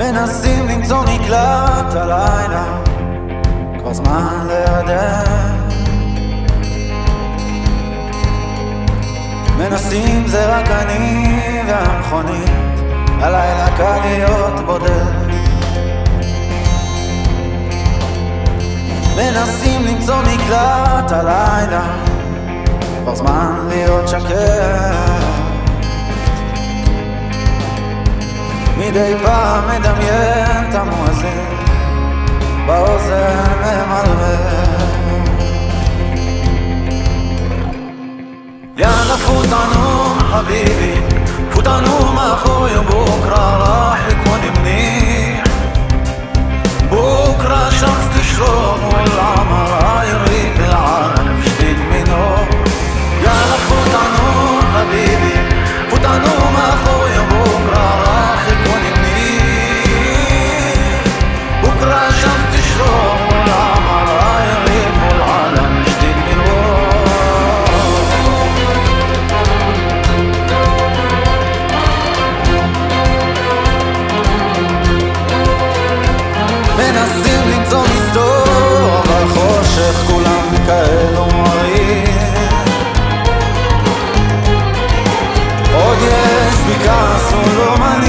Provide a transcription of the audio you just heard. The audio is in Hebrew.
מנסים למצוא מקלט הלילה, כבר זמן להירדם. מנסים זה רק אני והמכונית, הלילה קל להיות בודד. מנסים למצוא מקלט הלילה, כבר זמן להיות שקט. מדי פעם מדמיין את המואזין, באוזן ממלמל. יאללה פוטנו חביבי, פוטנו מאחורי בוקרה راح يكون منيح. بكرة شمس تشرق والعمر يريد العالم جديد من نور. يالا فوتانو حبيبي فوتانو מאחורי بكرة راح يكون منيح. بكرة شمس تشرق والعمر يريد العالم جديد من نور. מנסים למצוא מסתור, אבל חושך כולם כאלו מראים. עוד יש בי כעס ולא מלא,